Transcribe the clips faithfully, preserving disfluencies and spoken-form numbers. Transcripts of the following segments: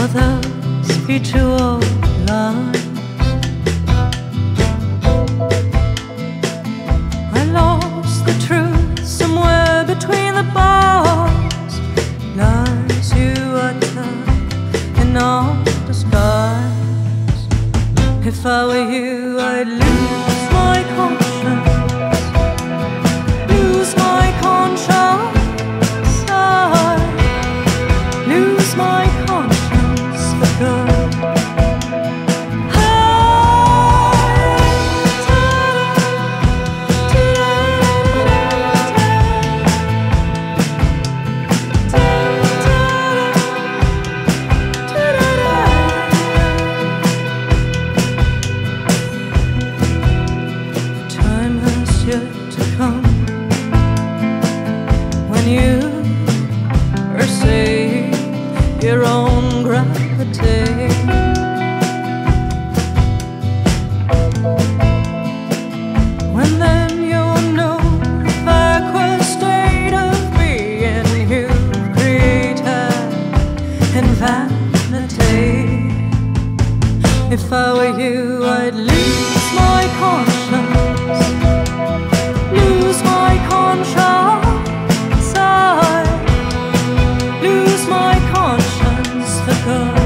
of those mutual lines. I lost the truth somewhere between the bars, lies you utter in all disguise. If I were you, I'd lose my conscience, lose my conscience, I'd lose my conscience for good. Your own gravity. When then you'll know the backward state of being you've created in vanity. If I were you, I'd lose my conscience, lose my conscience, I'd lose my conscience for good.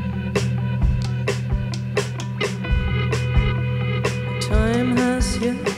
Time has yet